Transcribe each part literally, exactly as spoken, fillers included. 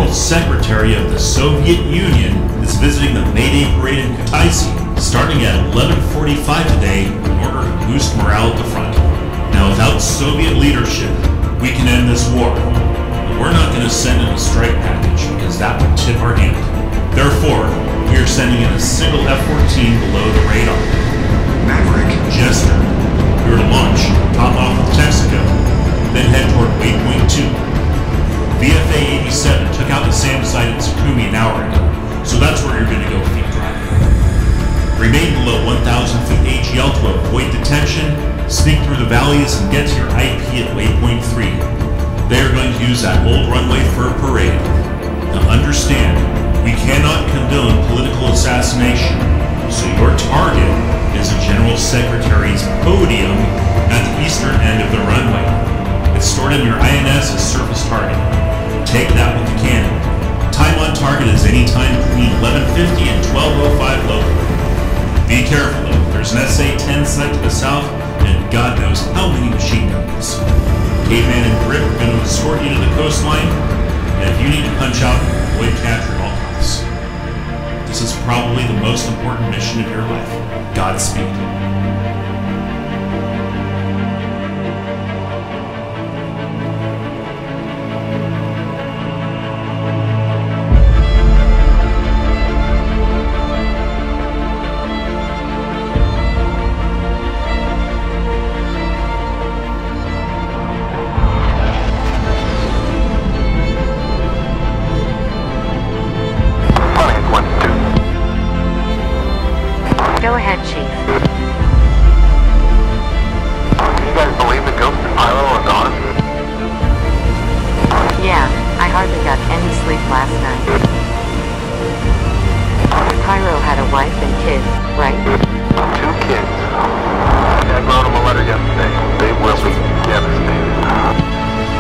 General Secretary of the Soviet Union is visiting the May Day parade in Kutaisi, starting at eleven forty-five today in order to boost morale at the front. Now, without Soviet leadership, we can end this war. But we're not going to send in a strike package because that would tip our hand. Therefore, we are sending in a single F fourteen below the radar. Maverick. Jester. We were to launch, top off with Texaco, then head toward Waypoint two. V F A eighty-seven took out the SAM site at Tsukumi an hour ago, so that's where you're going to go feet dry. Remain below one thousand feet A G L to avoid detention, sneak through the valleys, and get to your I P at Waypoint three. They are going to use that old runway for a parade. Now understand, we cannot condone political assassination, so your target is the General Secretary's podium at the eastern end of the runway. It's stored in your I N S as surface target. Take that with the cannon. Time on target is anytime between eleven fifty and twelve oh five local. Be careful though, there's an S A ten site to the south, and God knows how many machine guns. Caveman and Grip are going to escort you to the coastline, and if you need to punch out, avoid capture at all costs. This is probably the most important mission of your life. Godspeed. Go ahead, Chief. Do you guys believe the ghost and Pyro are gone? Yeah, I hardly got any sleep last night. Pyro had a wife and kid, right? Two kids. Dad wrote them a letter yesterday. They will be devastated.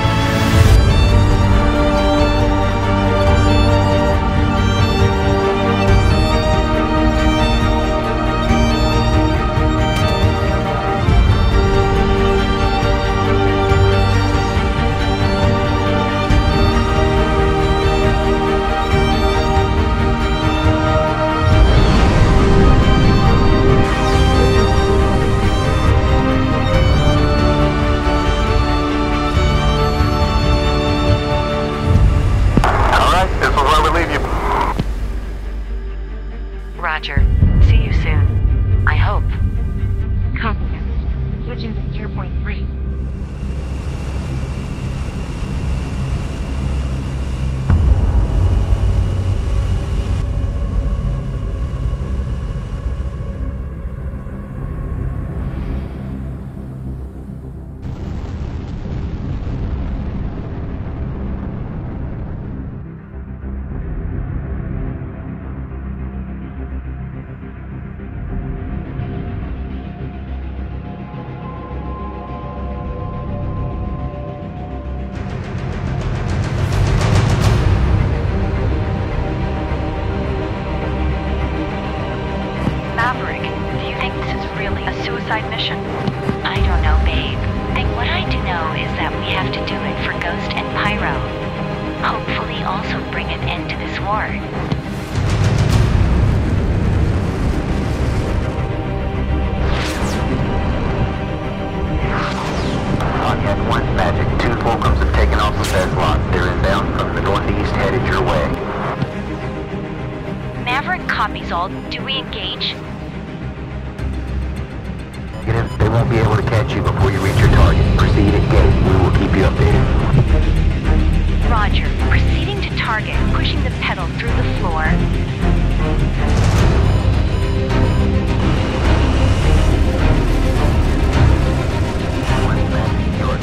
Roger. See you soon. I hope. Copy. Switching to Gear Point three. Maverick, do you think this is really a suicide mission? I don't know, babe. Think what I do know is that we have to do it for Ghost and Pyro. Hopefully also bring an end to this war. Pontiac one's magic. Two Fulcrums have taken off the bed block. They're inbound from the northeast, headed your way. Maverick copies all. Do we engage? Negative. They won't be able to catch you before you reach your target. Proceed at gate. We will keep you updated. Roger. Proceeding to target. Pushing the pedal through the floor. One's magic. Yours.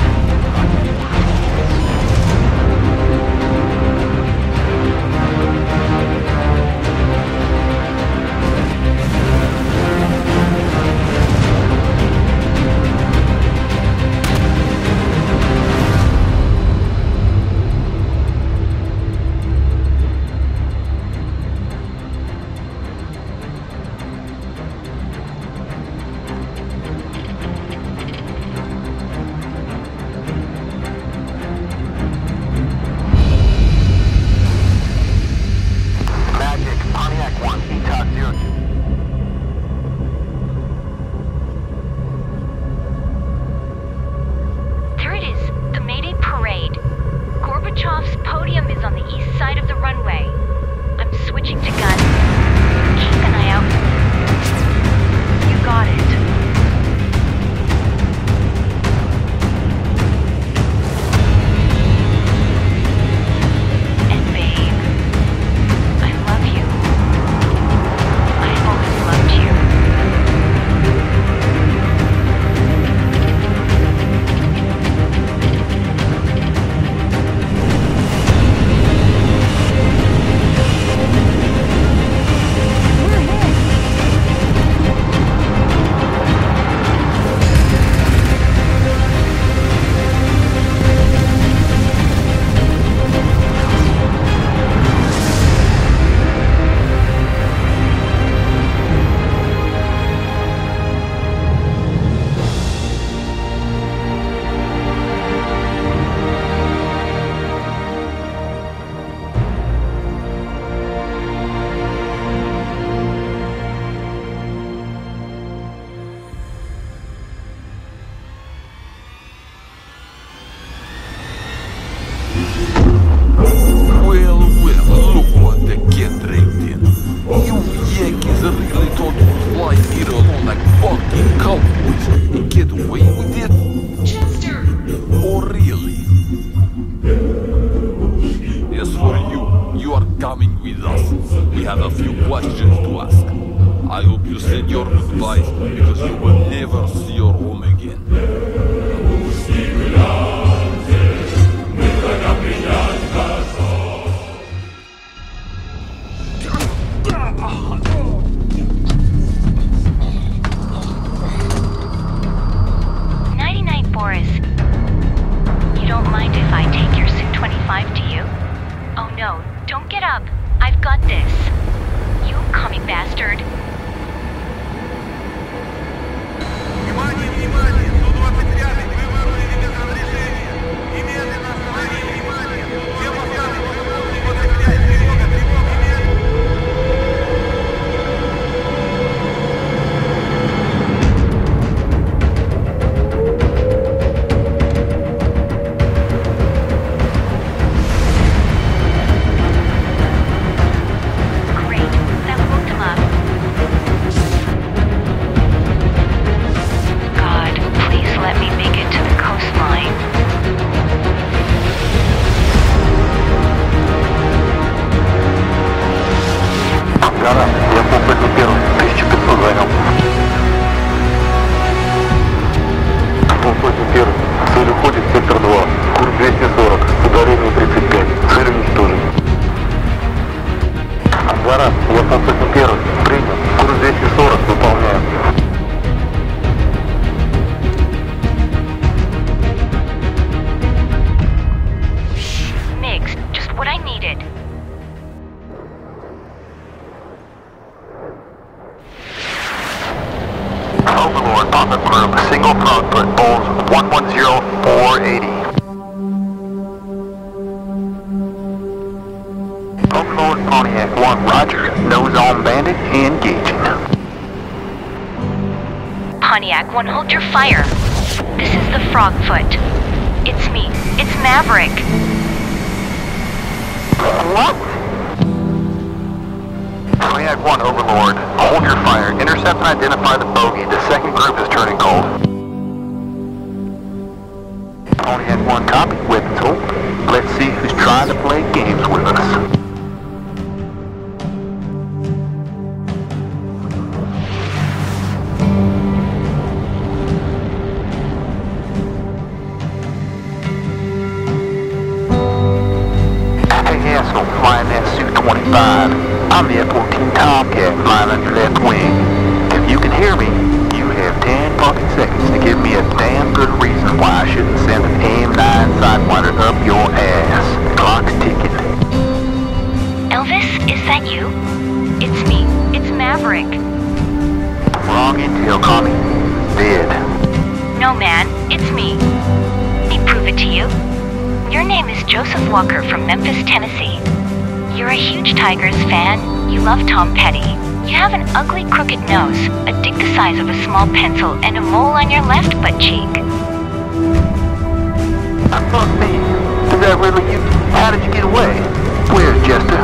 coming with us. We have a few questions to ask. I hope you said your goodbyes because you will never see your home again. Nighty-night, Boris. You don't mind if I take your Su twenty-five to you? Oh no, don't get up. I've got this. You commie bastard. Внимание, внимание! сто двадцать пятый, вы вырвали без разрешения. Немедленно остановите внимание. Все пассажиры, вы вырвали двадцать пять. Тревога, тревога, Great, that woke him up. God, please let me make it to the coastline. Гора, я попытный первый, тысяча пятьсот занял. Попытный первый, цель уходит, сектор два, курс двести сорок, ударение тридцать пять, цель уничтожен. Гора, я попытный первый, принял, курс двести сорок, выполняю. Mix, just what I needed. Overlord, Papa Group, single output, Bulls one one zero four eighty. Overlord, Pontiac one, Roger, nose on bandit, engaging. Pontiac one, hold your fire. This is the Frogfoot. It's me. It's Maverick. What? Pontiac one, Overlord, hold your fire. Intercept and identify the bogey. The second group is turning cold. Pontiac one, copy. Weapons hold. Let's see who's trying to play games with us. Flying that Su twenty-five. I'm the F fourteen Tomcat flying on your left wing. If you can hear me, you have ten fucking seconds to give me a damn good reason why I shouldn't send an A I M nine Sidewinder up your ass. Clock's ticking. Elvis, is that you? It's me. It's Maverick. Wrong intel, commie. Dead. No, man. It's me. Let me prove it to you. Your name is Joseph Walker from Memphis, Tennessee. You're a huge Tigers fan. You love Tom Petty. You have an ugly, crooked nose, a dick the size of a small pencil, and a mole on your left butt cheek. Fuck me. Is that really you? How did you get away? Where's Jester?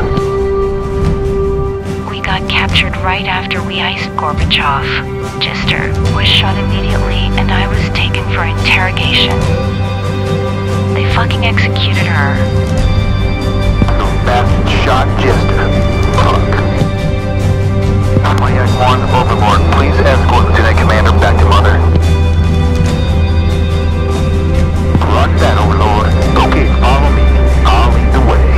We got captured right after we iced Gorbachev. Jester was shot immediately, and I was taken for interrogation. They fucking executed her. Those bastards shot Jester. Fuck. Pontiac one, Overlord, please escort Lieutenant Commander back to Mother. Roger that, Overlord. Okay, follow me. I'll lead the way.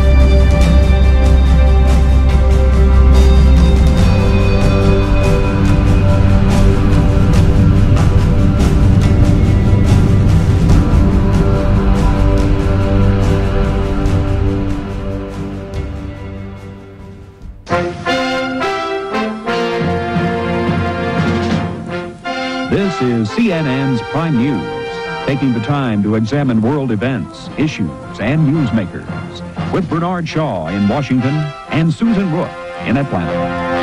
This is C N N's Prime News, taking the time to examine world events, issues, and newsmakers, with Bernard Shaw in Washington and Susan Rook in Atlanta.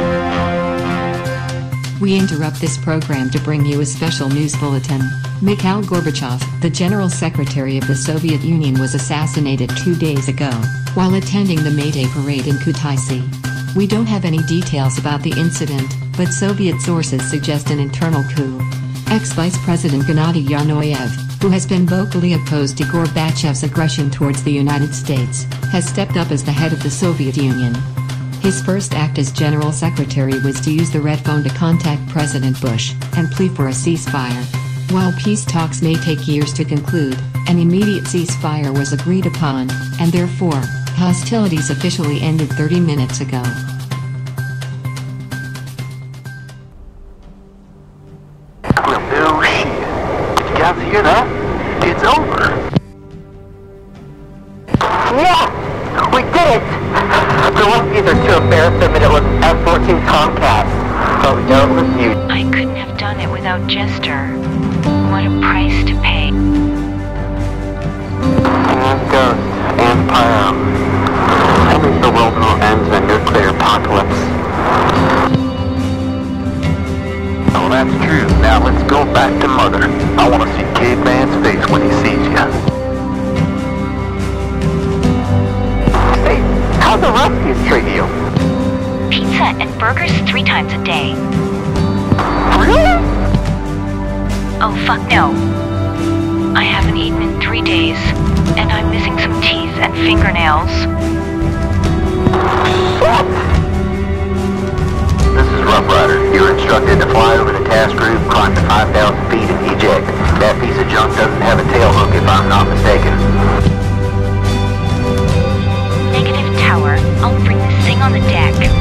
We interrupt this program to bring you a special news bulletin. Mikhail Gorbachev, the General Secretary of the Soviet Union, was assassinated two days ago, while attending the May Day parade in Kutaisi. We don't have any details about the incident, but Soviet sources suggest an internal coup. Ex-Vice President Gennady Yarnoyev, who has been vocally opposed to Gorbachev's aggression towards the United States, has stepped up as the head of the Soviet Union. His first act as General Secretary was to use the red phone to contact President Bush and plead for a ceasefire. While peace talks may take years to conclude, an immediate ceasefire was agreed upon, and therefore, hostilities officially ended thirty minutes ago. Well, no shit. Did you guys hear that? It's over. Yeah! We did it! The Ruskies are too embarrassed to admit it was F fourteen Tomcat. But we know it was you. I couldn't have done it without Jester. What a price to pay. And Ghost, and Pyro. I wish the world will end in a nuclear apocalypse. Oh, that's true. Now let's go back to Mother. I want to see Caveman's face when he sees you. Say, how the Ruskies treat you? Pizza and burgers three times a day. Really? Oh, fuck no. I haven't eaten in three days, and I'm missing some teeth and fingernails. What? This is Rough Rider. You're instructed to fly over the task group, climb to five thousand feet, and eject. That piece of junk doesn't have a tail hook, if I'm not mistaken. Negative, Tower. I'll bring this thing on the deck.